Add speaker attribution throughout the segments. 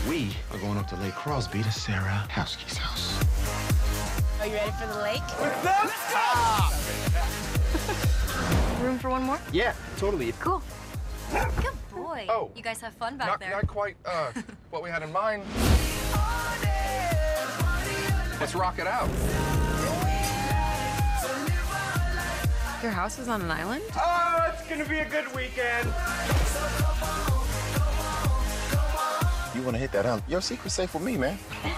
Speaker 1: We are going up to Lake Crosby to Sarah Houseke's house.
Speaker 2: Are you ready for the lake?
Speaker 3: Room for one more?
Speaker 1: Yeah, totally.
Speaker 3: Cool. Good boy.
Speaker 4: Oh.
Speaker 3: You guys have fun back there.
Speaker 4: Not quite what we had in mind. Let's rock it out.
Speaker 3: Your house is on an island?
Speaker 1: Oh, it's gonna be a good weekend.
Speaker 5: You want to hit that, huh? Your secret's safe with me, man.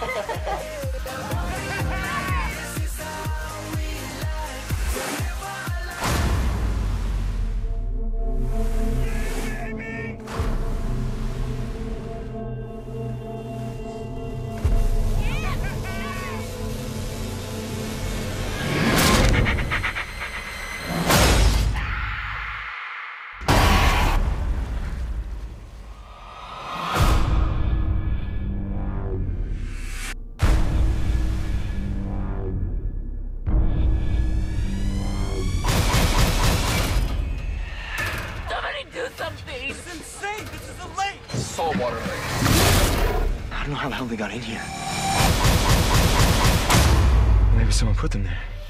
Speaker 2: Do something! It's insane! This is a lake!
Speaker 4: Saltwater lake.
Speaker 1: I don't know how the hell they got in here. Maybe someone put them there.